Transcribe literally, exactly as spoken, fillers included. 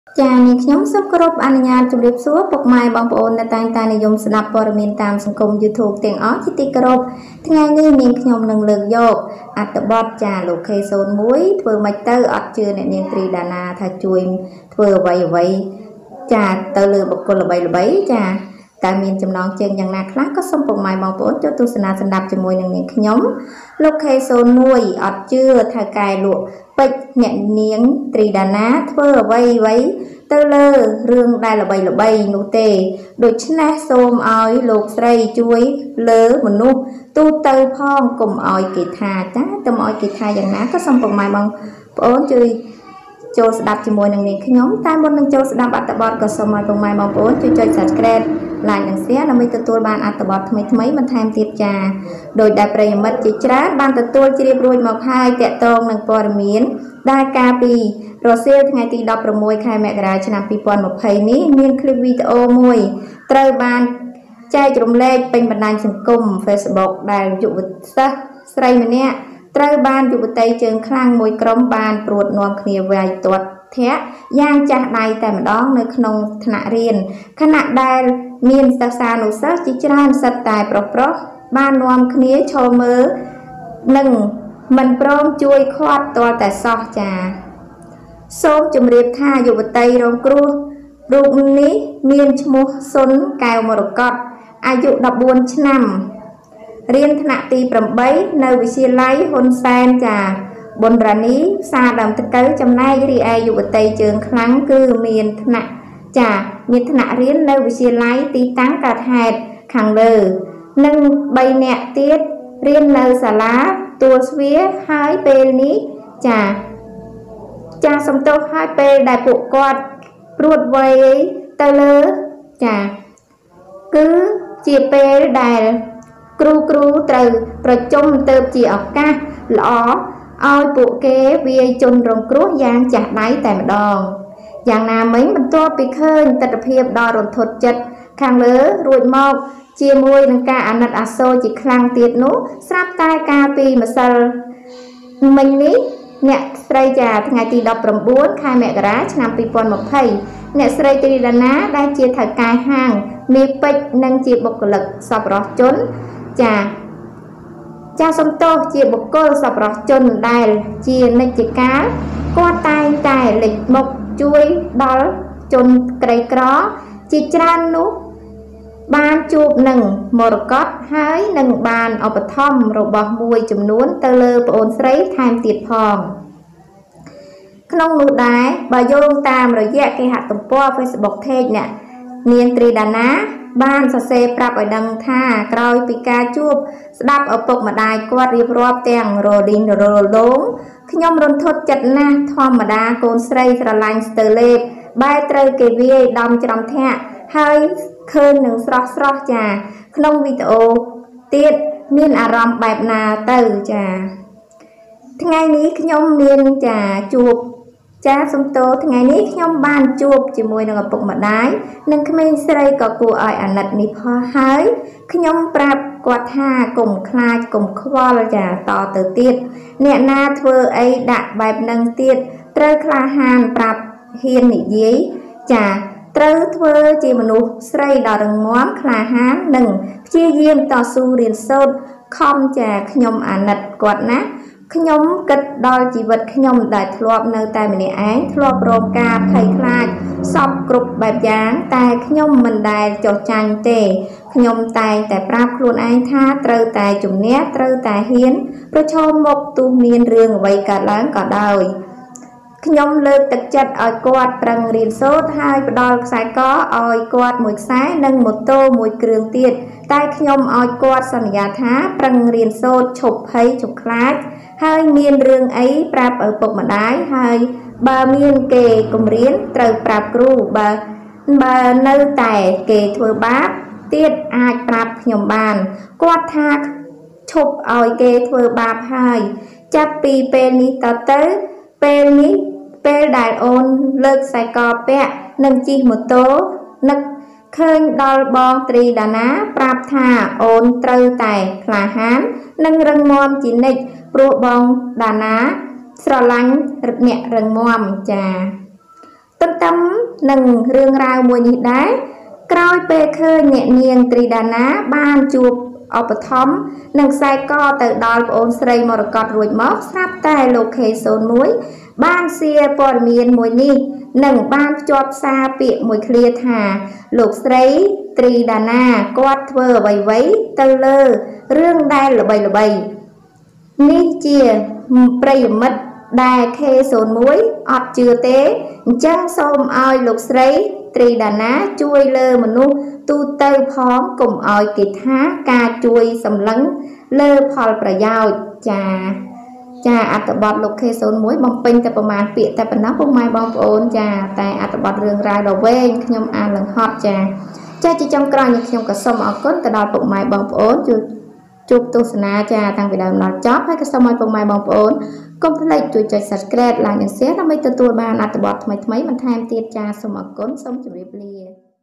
ចា៎នាងខ្ញុំសូមគោរពអនុញ្ញាតជម្រាបសួរពុកម៉ែបងប្អូនដែលតែងតែនិយមស្ដាប់ព័ត៌មានតាមសង្គម YouTube ទាំងអស់ជាទីគោរពថ្ងៃនេះនាងខ្ញុំនឹងលើកយកអត្ថបទចាលោក ខេ ศูนย์ មួយធ្វើម៉េចទៅអត់ជឿអ្នកនាងត្រីដាណាថាជួយធ្វើអ្វីអ្វីចាទៅលើបុគ្គលល្បីល្បីចាតែមានចំណងជើងយ៉ាងណាខ្លះក៏សូមពុកម៉ែបងប្អូនចូលទស្សនាស្ដាប់ជាមួយនឹងនាងខ្ញុំលោក ខេ ศูนย์ មួយអត់ជឿថាកែលក់ពេជ្រអ្នកនាងត្រីដាណាធ្វើអ្វីអ្វីទៅលើរឿងដែលល្បីល្បីនោះទេដូច្នេះសូមឲ្យលោកស្រីជួយលើមនុស្សទូទៅផងកុំឲ្យគេថាចាទៅមកឲ្យគេថាយ៉ាងណាក៏សូមពុកម៉ែបងប្អូនជួយចូលស្ដាប់ជាមួយនឹងនាងខ្ញុំតែមុននឹងចូលស្ដាប់អត្ថបទក៏សូមឲ្យពុកម៉ែបងប្អូនជួយចុច Subscribe like និង Share ដើម្បីទទួលបានអត្ថបទថ្មីថ្មីបន្ថែមទៀតចាដោយដែលប្រិយមិត្តជាច្រើនបានទទួលជ្រាបរួចមកហើយតាក់ទងនឹងព័ត៌មានដែលកាលពីរសៀលថ្ងៃទីដប់ប្រាំមួយខែមករាឆ្នាំពីរពាន់ម្ភៃនេះមានคลิปវីដេអូមួយត្រូវបានចែករំលែកពេញបណ្ដាញសង្គម Facebook ដែលយុវសិស្សស្រីម្នាក់ត្រូវបានយុវតីជើងខ្លាំងមួយក្រុមបានព្រួតនាំគ្នាវាយទាត់ធាក់យ៉ាងចាស់ដៃតែម្ដងនៅក្នុងថ្នាក់រៀនខណៈដែលមានសិស្សានុសិស្សជាច្រើនសិតតែប្រុសប្រុសបាននាំគ្នាឈរមើលនិងមិនព្រមជួយខាត់ទាល់តែសោះចាសូមជម្រាបថាយុវតីរងគ្រោះរូបនេះមានឈ្មោះសុនកែវមរកតអាយុដប់បួនឆ្នាំរៀនថ្នាក់ទីប្រាំបីនៅវិទ្យាល័យហ៊ុនសែនចាប៊ុនរ៉ានីផ្សារដើមតកៅចំណែករីឯយុវតីជើងខ្លាំងគឺមានថ្នាក់ចាមានថ្នាក់រៀននៅវិទ្យាល័យទីតាំងកើតហេតុខាងលើនិងបីនាក់ទៀតរៀននៅសាលាទួលស្វាហើយពេលនេះចាចាសំទោសហើយពេលដែលពួកគាត់ព្រួតវ័យទៅលើចាគឺជាពេលដែលគ្រូគ្រូត្រូវប្រជុំទៅជាឱកាសល្អឲ្យពួកគេវាយជនរងគ្រោះយ៉ាងចាស់ដៃតែម្ដងយ៉ាងណាមិញបន្ទាប់ពីឃើញទស្សនវិជ្ជាដ៏រន្ធត់ចិត្តខាងលើរួចមកជាមួយនឹងការអាណិតអាសូរជាខ្លាំងទៀតនោះស្រាប់តែកាលពីម្សិលមិញនេះអ្នកស្រីចាថ្ងៃទីដប់ប្រាំបួនខែមករាឆ្នាំពីរពាន់ម្ភៃអ្នកស្រីត្រីដាណាដែលជាថៅកែហាងមេពេជ្រនិងជាបុគ្គលិកសប្បុរសជនចាចាសំទោសជាបុគ្គលសប្បុរសជនដែលជានិច្ចកាលគាត់តែងតែលេចមុខជួយដល់ជនក្រីក្រជាច្រើននោះបានជួបនឹងមរកតហើយនឹងបានឧបត្ថម្ភរបស់មួយចំនួនទៅលើប្អូនស្រីថែមទៀតផងក្នុងនោះដែរបើយោងតាមរយៈគេហទំព័រ Facebook Page អ្នកនាងត្រីដាណាបានសរសេរប្រាប់ឲ្យដឹងថាក្រោយពីការជួបស្ដាប់ឪពុកម្ដាយគាត់រៀបរាប់ទាំងរលីងរលលងខ្ញុំរន្ធត់ចិត្តណាស់ធម្មតាកូនស្រីស្រឡាញ់ស្ទើលេបបែរត្រូវគេវាយដំច្រំធាក់ហើយឃើញនឹងស្រស់ស្រស់ចាក្នុងវីដេអូទៀតមានអារម្មណ៍បែបណាទៅចាថ្ងៃនេះខ្ញុំមានចាជួបចាសំទោថ្ងៃនេះខ្ញុំបានជួបជាមួយនឹងឪពុកម្ដាយនិងក្មេងស្រីក៏គួរឲ្យអាណិតនេះផងហើយខ្ញុំប្រាប់គាត់ថាកុំខ្លាចកុំខ្វល់ចាតទៅទៀតអ្នកណាធ្វើអីដាក់បែបនឹងទៀតត្រូវក្លាហានប្រាប់ហ៊ាននិយាយចាត្រូវធ្វើជាមនុស្សស្រីដ៏រឹងមាំក្លាហាននិងព្យាយាមតស៊ូរៀនសូត្រខំចាខ្ញុំអាណិតគាត់ណាខ្ញុំគិតដល់ជីវិតខ្ញុំដែលធ្លាប់នៅតែម្នាក់ឯងធ្លាប់រងការភ័យខ្លាចសពគ្រប់បែបយ៉ាងតែខ្ញុំមិនដែលចោះចាញ់ទេខ្ញុំតែងតែប្រាប់ខ្លួនឯងថាត្រូវតែជំនះត្រូវតែហ៊ានប្រឈមមុខទោះមានរឿងអ្វីកើតឡើងក៏ដោយខ្ញុំលើកទឹកចិត្តឲ្យគាត់ប្រឹងរៀនសូត្រហើយផ្ដល់ខ្សែកឲ្យគាត់មួយខ្សែនិងម៉ូតូមួយគ្រឿងទៀតតែខ្ញុំឲ្យគាត់សន្យាថាប្រឹងរៀនសូត្រឈប់ភ័យឈប់ខ្លាចហើយមានរឿងអីប្រាប់ឪពុកម្ដាយហើយបើមានគេគំរាមត្រូវប្រាប់គ្រូបើបើនៅតែគេធ្វើបាបទៀតអាចប្រាប់ខ្ញុំបានគាត់ថាឈប់ឲ្យគេធ្វើបាបហើយចាប់ពីពេលនេះតទៅពេលនេះពេលដែលអូនលើកខ្សែកពាក់និងជិះម៉ូតូនឹកឃើញដល់បងត្រីដាណាប្រាប់ថាអូនត្រូវតែក្លាហាននិងរឹងមាំជានិច្ចព្រោះបងដាណាស្រឡាញ់អ្នករឹងមាំចាទប៉ុន្តែនឹងរឿងរ៉ាវមួយនេះដែរក្រោយពេលឃើញអ្នកនាងត្រីដាណាបានជួបឧបត្ថម្ភនិងខ្សែកទៅដល់ប្អូនស្រីមរកតរួចមកស្រាប់តែលោកខេសូនមួយបានសៀព័ត៌មានមួយនេះនិងបានភ្ជាប់សារពាក្យមួយឃ្លាថាលោកស្រីត្រីដាណាគាត់ធ្វើអ្វីៗទៅលើរឿងដែលល្បីល្បីនេះជាប្រិយមិត្តដែលខេសូនមួយអត់ជឿទេអញ្ចឹងសូមឲ្យលោកស្រីត្រីដាណាជួយលើមនុស្សទូទៅផងកុំឲ្យគេថាការជួយសម្លឹងលើផលប្រយោជន៍ចាចាអត្ថបទលោកខេសូនមួយបំពេញតែប្រមាណពាក្យតែប៉ុណ្ណោះពុកម៉ែបងប្អូនចាតែអត្ថបទរឿងរ៉ាវដ៏វែងខ្ញុំអាននឹងហត់ចាចាជាចុងក្រោយនេះខ្ញុំក៏សូមអរគុណទៅដល់ពុកម៉ែបងប្អូនជួយជួបទស្សនាចាតាំងពីដើមដល់ចប់ហើយក៏សូមឲ្យពុកម៉ែបងប្អូនកុំភ្លេចជួយចុច Subscribe ឡើងនិង Share ដើម្បីទទួលបានអត្ថបទថ្មីៗបន្ថែមទៀតចាសូមអរគុណសូមជម្រាបលា